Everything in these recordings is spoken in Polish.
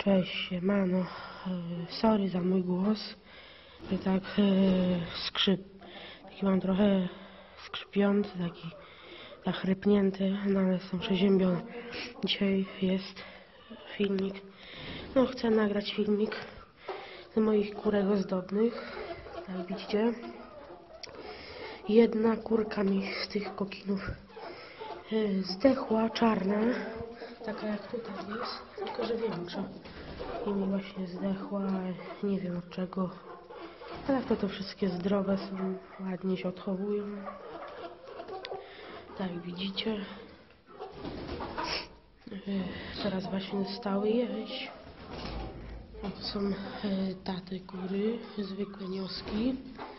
Cześć, siemano. Sorry za mój głos, że tak taki mam trochę skrzypiący, taki zachrypnięty, no ale jestem przeziębiony. Dzisiaj jest filmik, chcę nagrać filmik z moich kurek ozdobnych. Jak widzicie, jedna kurka mi z tych kokinów zdechła, czarna, taka jak tutaj jest, tylko że większa. I mi właśnie zdechła, nie wiem od czego. Ale to wszystkie zdrowe są, ładnie się odchowują. Tak jak widzicie. Teraz właśnie zostały jeść. To są taty kury, zwykłe nioski.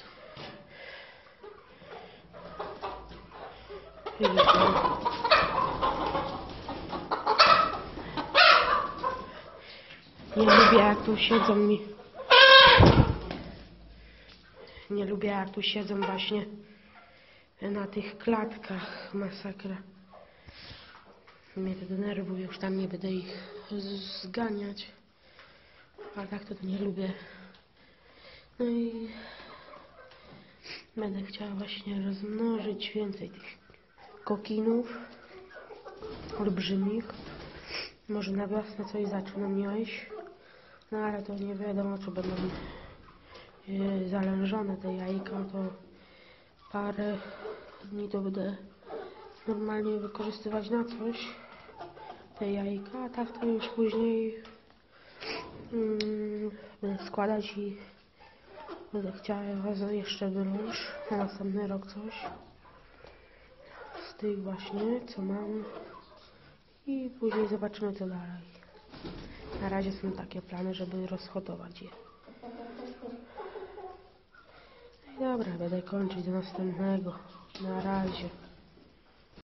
Nie lubię jak tu siedzą Nie lubię jak tu siedzą właśnie na tych klatkach. Masakra. Mnie to denerwuje, już tam nie będę ich zganiać. A tak to nie lubię. No i będę chciała właśnie rozmnożyć więcej tych kokinów olbrzymich. Może na wiosnę coś zaczną jeść. No ale to nie wiadomo, czy będą zalężone te jajka, to parę dni to będę normalnie wykorzystywać na coś te jajka, a tak to już później będę składać i będę chciała jeszcze wyrąć na następny rok coś z tych właśnie, co mam, i później zobaczymy co dalej. Na razie są takie plany, żeby rozhodować je. Dobra, będę kończyć do następnego. Na razie.